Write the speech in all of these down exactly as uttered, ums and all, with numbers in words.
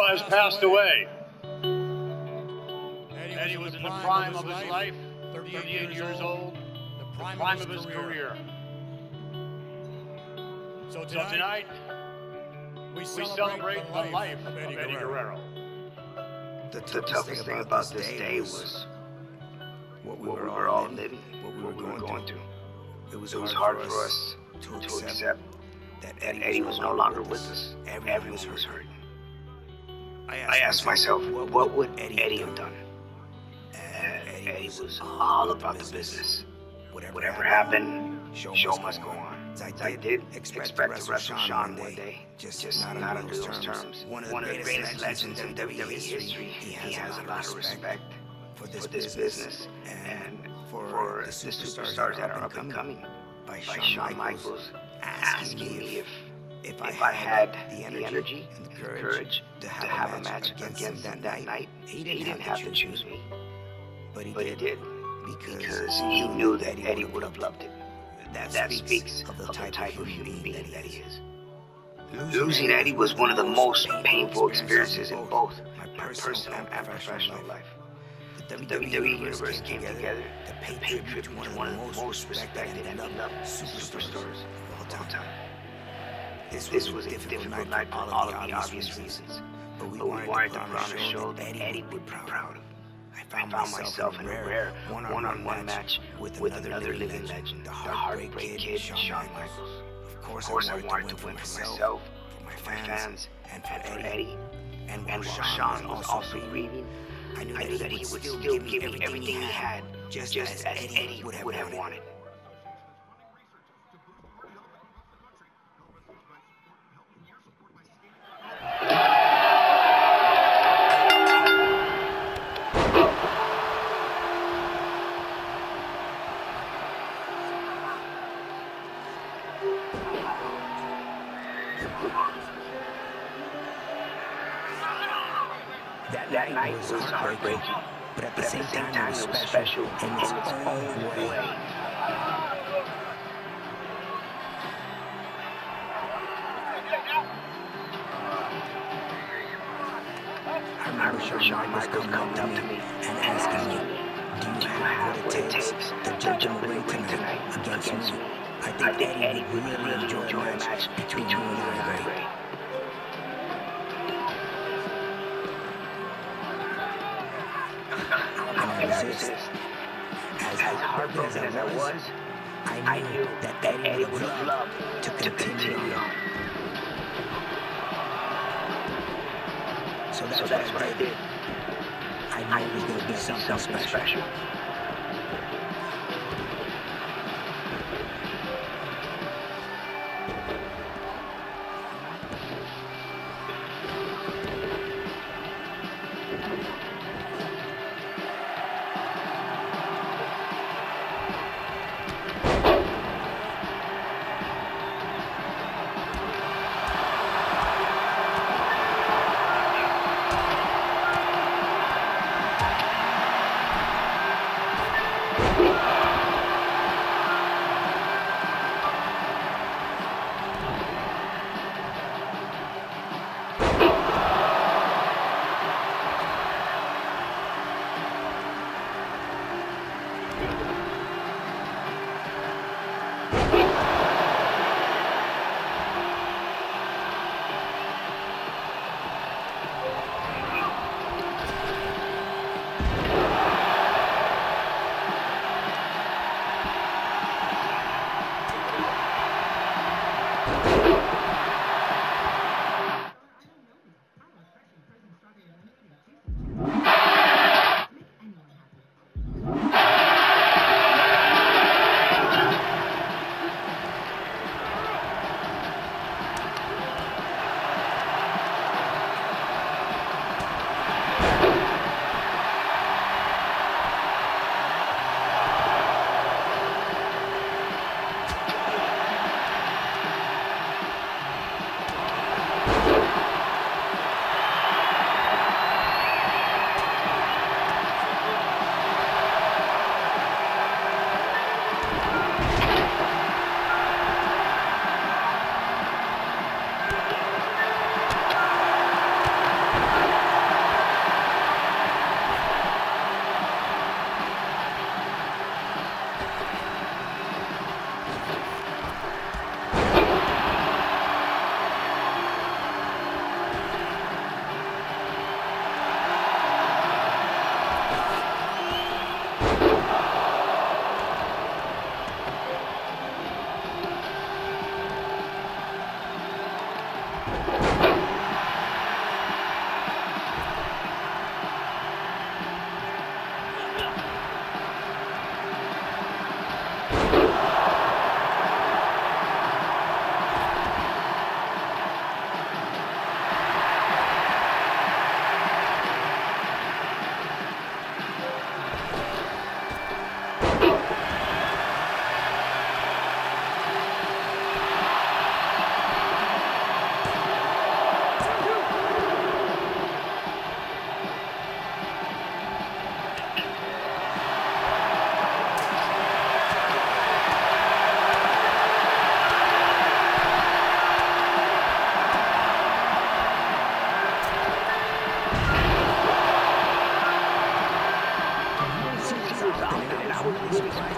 Sean has passed away. Eddie was in the prime of his life, thirty-eight years old, the prime of his career. So tonight, we celebrate the life of Eddie Guerrero. The toughest thing about this day was what we were all living, what we were going through. It was hard for us to accept that Eddie was no longer with us. Everyone was hurting. I asked myself, what would Eddie have done? And Eddie was all about the business. Whatever happened, show must go on. I did expect to wrestle Sean one day, just not under those terms. One of the greatest legends in W W E history. He has a lot of respect for this business and for the superstars that are up and coming. By Shawn Michaels asking me if if I had the energy and the courage to have a match against them that night. He didn't have to choose me, but he did because he knew that Eddie would have loved it. That speaks of the type of human being that he is. Losing Eddie was one of the most painful experiences in both my personal and professional life. The W W E Universe came together to pay tribute to one of the most respected and loved superstars of all time. This was a difficult night for all of the obvious reasons, but we wanted to put on a show that Eddie would be proud of. I found myself in a rare one-on-one match with another living legend, the Heartbreak Kid, Shawn Michaels. Of course, I wanted to win for myself, for my fans, and for Eddie. And while Shawn was also grieving, I knew that he would still give me everything he had, just as Eddie would have wanted. That night was heartbreaking, but at the same time it was special in its own way. I remember Shawn Michaels coming up to me and asking me, do you have what it takes to jump in the ring tonight against me? I think Eddie would really enjoy a match between you and I. Resist. As, as heartbroken as I was, I knew that Eddie would love to continue on. So that's, so that's what I did. I knew it was going to be something special.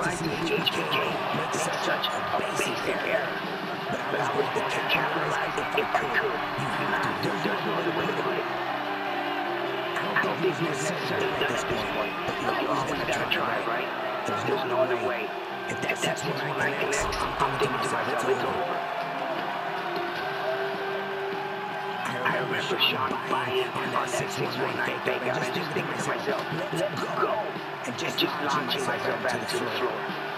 tried to see H B K make such a basic error. But I was going to capitalize it if I could. You have to. There's no other way to put it. I don't think it's necessarily done at this point, but you always gotta try, right? There's no other way. If that's when I connect, I'm thinking to myself, it's over. I remember Sean buying on that six one nine fake out and just thinking to myself, let's go, and just launching myself back to the floor.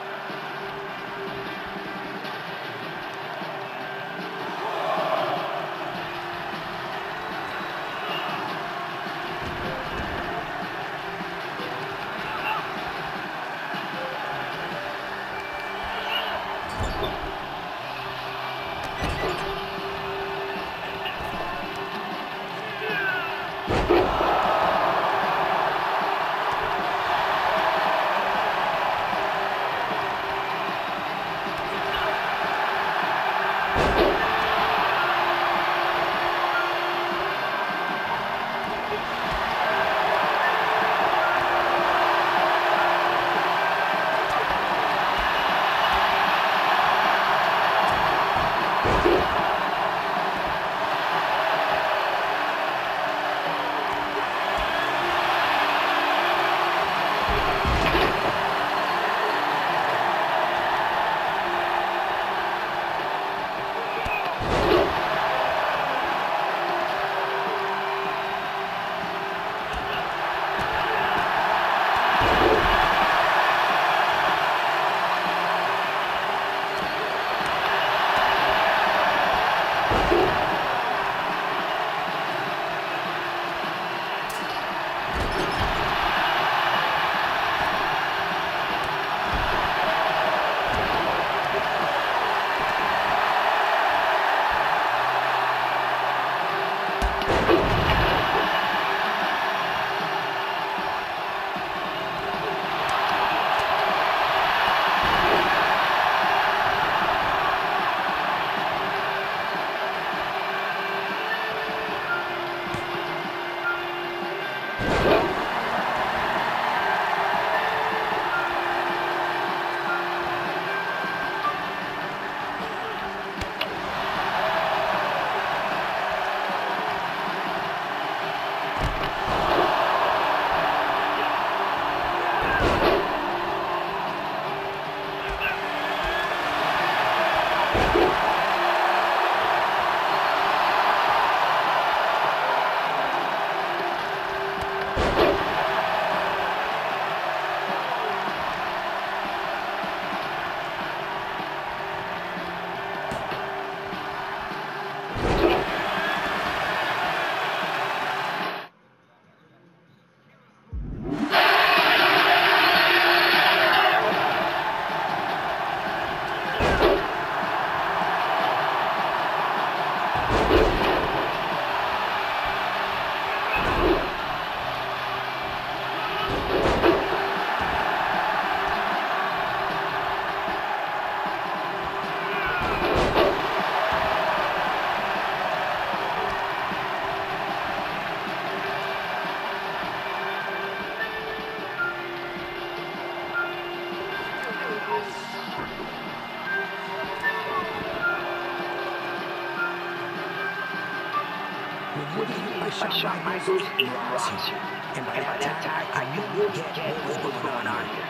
I shot my boots in Rossi, and by that time, I knew what was going on here.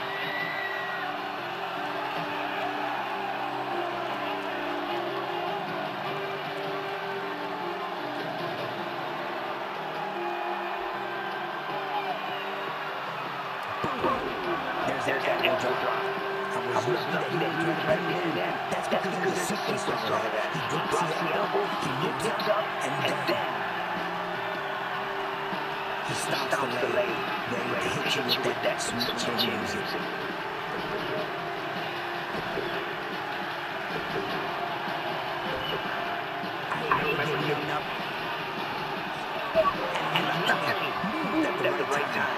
There's, there's that elbow drop. I was lucky that he was right there and then. That's because of the sequence of that. He drops the elbow, he lifts up, and then he stops the leg, ready to hit you with that smooth chin music. I remember giving up, and I thought that he moved at the right time.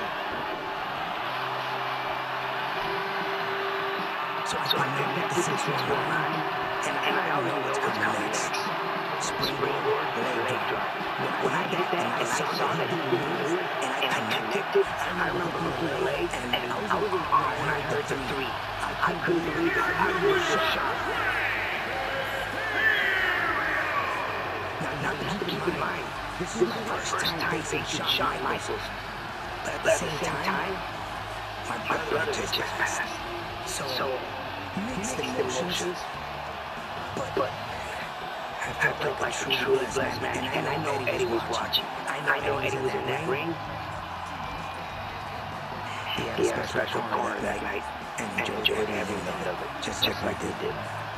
So I connected the six one nine, and I don't know what's coming next. Springboard, leg drop. When I did that, and I saw that he moved, and I connected, I remember moving the leg, and I was on when I heard the three. I I couldn't believe it. I was shocked. Now, now, now keep in mind, this is my first time facing shot rifles. But at the same time, my brother just passed. So, mixed emotions. But I felt like a truly blessed man, and I know Eddie was watching. I know Eddie was in that ring. He had a special corner that night and enjoyed every minute of it, just like they did.